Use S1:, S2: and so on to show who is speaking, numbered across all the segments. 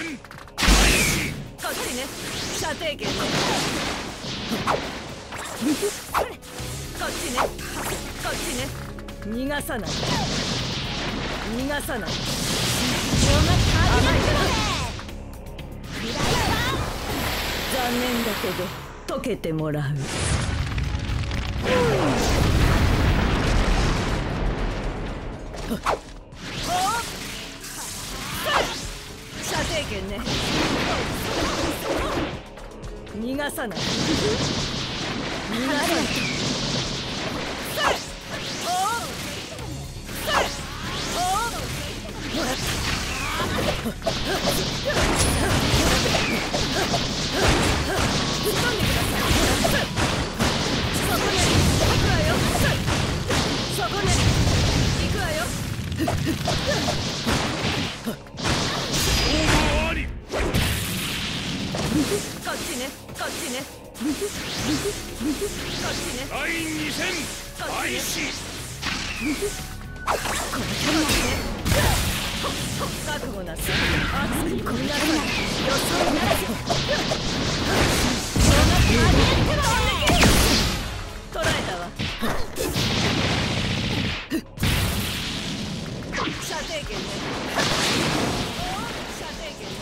S1: こっちね。射程圏ね。こっちね。こっちね。逃がさない。逃がさない。残念だけど解けてもらう。射程圏ね。逃がさない。逃がさない。こっちね。こっちね。こっちね。第2戦開始。こっちね。覚悟なさい。熱くこみなさい。予想ならず。捕らえたわ。射程圏ね。射程圏ね。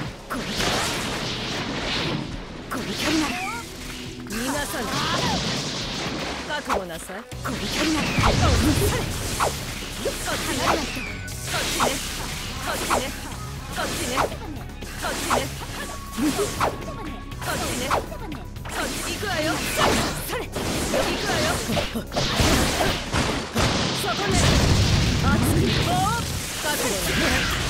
S1: この距離なら逃がさない。覚悟なさい。この距離ならこっちね。こっちね。こっちね。こっちね。こっちね。こっちね。こっち行くわよ。それ行くわよ。そこね。熱く覚悟なさ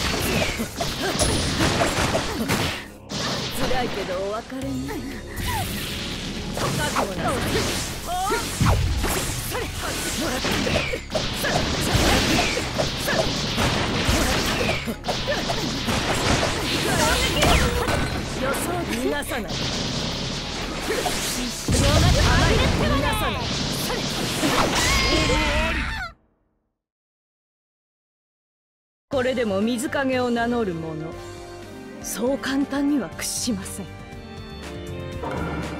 S1: い。辛いけどお別れに。覚悟なさい。予想逃がさない。逃がさない。これでも水影を名乗る者、そう簡単には屈しません。